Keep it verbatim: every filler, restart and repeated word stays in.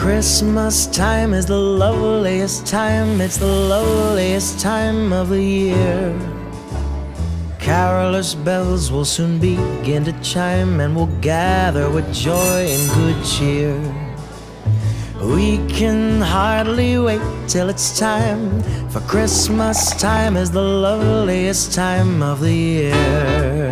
Christmas time is the loveliest time, it's the loveliest time of the year. Carolers' bells will soon begin to chime, and we'll gather with joy and good cheer. We can hardly wait till it's time, for Christmas time is the loveliest time of the year.